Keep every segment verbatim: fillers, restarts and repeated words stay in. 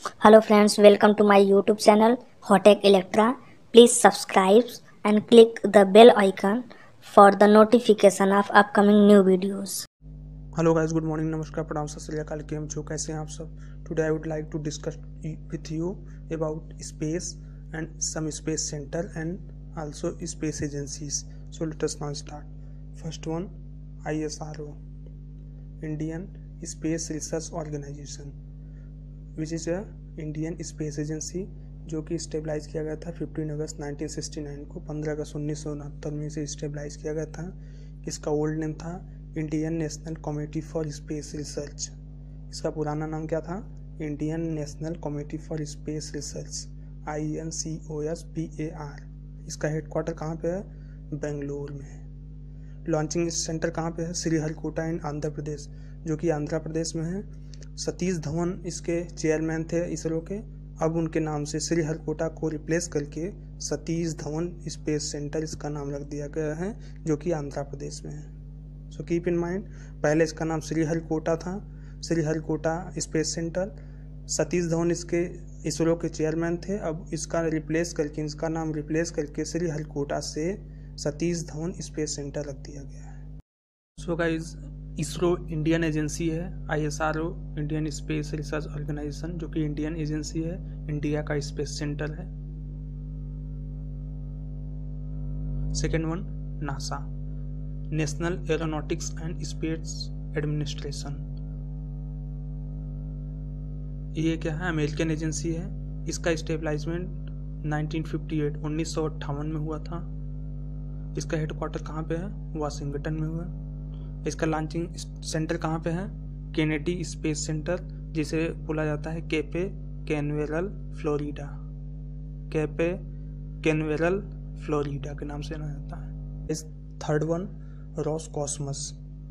Hello friends, welcome to my YouTube channel HOTECH Electra. Please subscribe and click the bell icon for the notification of upcoming new videos. Hello guys, good morning, नमस्कार, प्रणाम, सत श्री अकाल। केम छो, कैसे हैं आप सब। Today I would like to discuss with you about space and some space centre and also space agencies. So let us now start. First one, I S R O, Indian Space Research Organisation, which is a Indian space agency, जो कि stabilise किया गया था पंद्रह अगस्त nineteen sixty nine को। पंद्रह अगस्त उन्नीस सौ उनहत्तर में इसे स्टेबलाइज किया गया था। इसका ओल्ड नेम था Indian National Committee for Space Research. इसका पुराना नाम क्या था? Indian National Committee for Space Research, I N C O S P A R. इसका हेडक्वार्टर कहाँ पे है? बेंगलोर में है। लॉन्चिंग सेंटर कहाँ पे है? श्रीहरिकोटा इन आंध्र प्रदेश, जो कि आंध्र प्रदेश में है। सतीश धवन इसके चेयरमैन थे इसरो के। अब उनके नाम से श्रीहरिकोटा को रिप्लेस करके सतीश धवन स्पेस सेंटर इसका नाम रख दिया गया है, जो कि आंध्र प्रदेश में है। सो कीप इन माइंड, पहले इसका नाम श्रीहरिकोटा था, श्रीहरिकोटा स्पेस सेंटर। सतीश धवन इसके इसरो के चेयरमैन थे। अब इसका रिप्लेस करके इसका नाम रिप्लेस करके श्रीहरिकोटा से सतीश धवन स्पेस सेंटर रख दिया गया है। So guys, ISRO Indian agency है। I S R O Indian Space Research Organisation, जो कि इंडियन एजेंसी है, इंडिया का स्पेस सेंटर है। Second one, NASA, National Aeronautics and Space Administration. ये क्या है? अमेरिकन एजेंसी है। इसका स्टेबलाइजमेंट नाइनटीन फिफ्टी एट उन्नीस सौ अट्ठावन में हुआ था। इसका हेडक्वार्टर कहाँ पे है? वाशिंगटन में हुआ। इसका लॉन्चिंग सेंटर कहाँ पे है? केनेडी स्पेस सेंटर, जिसे बोला जाता है Cape Canaveral Florida. Cape Canaveral Florida के नाम से जाना जाता है। इस third one, Roscosmos.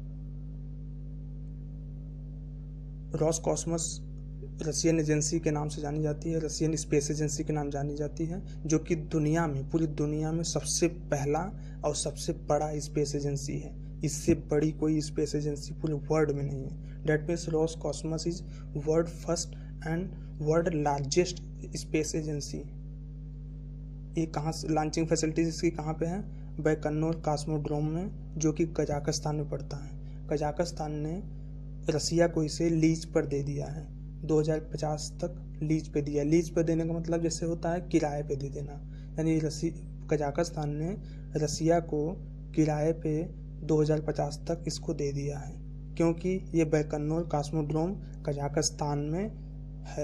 Roscosmos Russian agency के नाम से जानी जाती है, रशियन स्पेस एजेंसी के नाम जानी जाती है, जो कि दुनिया में, पूरी दुनिया में सबसे पहला और सबसे बड़ा स्पेस एजेंसी है। इससे बड़ी कोई स्पेस एजेंसी पूरे वर्ल्ड में नहीं है। That means Roscosmos is world first and world largest space agency. ये कहाँ से लॉन्चिंग फैसिलिटीज इसकी कहाँ पे है? बैकन्नूर कॉस्मोड्रोम में, जो कि कजाकिस्तान में पड़ता है। कजाकिस्तान ने रसिया को इसे लीज पर दे दिया है, दो हज़ार पचास तक लीज पे दिया। लीज पे देने का मतलब जैसे होता है किराए पे दे देना, यानी रसी कजाकिस्तान ने रसिया को किराए पे दो हज़ार पचास तक इसको दे दिया है, क्योंकि ये बैकन्नूर कॉस्मोड्रोम कजाकिस्तान में है।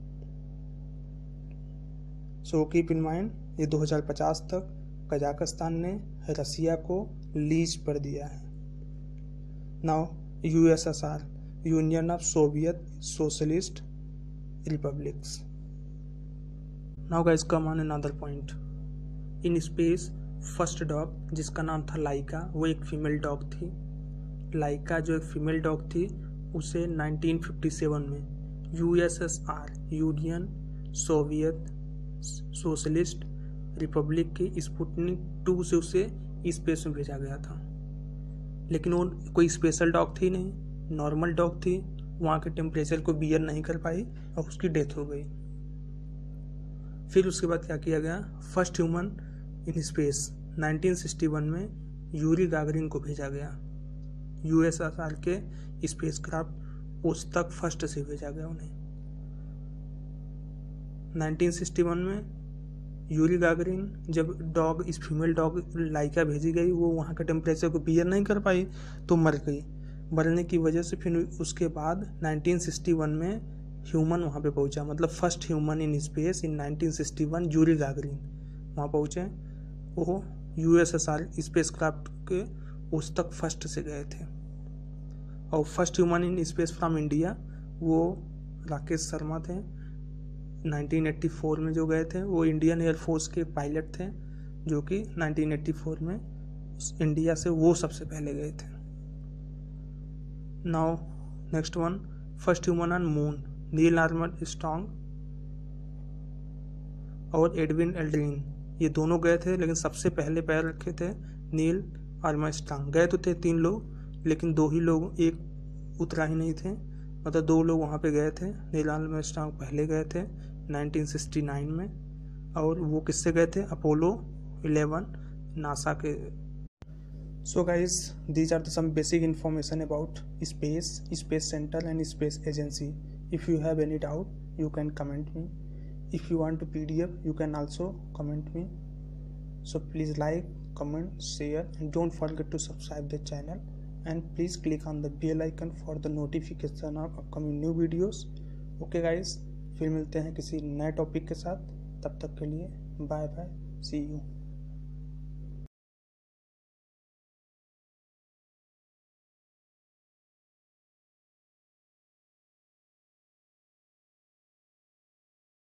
सो कीप इन माइंड, ये दो हज़ार पचास तक कजाकिस्तान ने रसिया को लीज पर दिया है। Now U S S R, Union of Soviet Socialist Republics. Now guys come on another point. In space first dog, जिसका नाम था लाइका, वो एक फीमेल डॉग थी। लाइका जो एक फीमेल डॉग थी, उसे नाइनटीन फिफ्टी सेवन में U S S R, Union Soviet Socialist Republic की स्पुतनिक टू से उसे स्पेस में भेजा गया था। लेकिन वो कोई स्पेशल डॉग थी नहीं, नॉर्मल डॉग थी। वहाँ के टेम्परेचर को बियर नहीं कर पाई और उसकी डेथ हो गई। फिर उसके बाद क्या किया गया? First human in space nineteen sixty one में यूरी गागरिन को भेजा गया। यू एस एस आर के स्पेस क्राफ्ट उस तक फर्स्ट से भेजा गया उन्हें। नाइनटीन सिक्सटी वन में यूरी गागरिन, जब डॉग इस फीमेल डॉग लाइका भेजी गई, वो वहाँ के टेम्परेचर को बियर नहीं कर पाई तो मर गई। मरने की वजह से फिर उसके बाद नाइनटीन सिक्सटी वन में ह्यूमन वहाँ पे पहुँचा, मतलब first human in space in nineteen sixty one Yuri Gagarin वहाँ पहुँचे। वो U S S R spacecraft के उस तक फर्स्ट से गए थे। और first human in space from India वो राकेश शर्मा थे। नाइनटीन एटी फोर में जो गए थे, वो इंडियन एयरफोर्स के पायलट थे, जो कि नाइनटीन एटी फोर में इंडिया से वो सबसे पहले गए थे। Now next one, first human on moon, Neil Armstrong और एडविन एल्ड्रिन, ये दोनों गए थे, लेकिन सबसे पहले पैर रखे थे नील आर्मस्ट्रॉन्ग। गए तो थे तीन लोग, लेकिन दो ही लोग, एक उतरा ही नहीं थे, मतलब दो लोग वहाँ पे गए थे। नील आर्मस्ट्रांग पहले गए थे नाइनटीन सिक्सटी नाइन में, और वो किससे गए थे? अपोलो इलेवन नासा के। So guys, these are the some basic information about space, space centre and space agency. If you have any doubt you can comment me. If you want a P D F you can also comment me. So please like, comment, share and don't forget to subscribe the channel, and please click on the bell icon for the notification of upcoming new videos. Okay guys, फिर मिलते हैं किसी नए topic के साथ. तब तक के लिए बाय बाय, सी यू.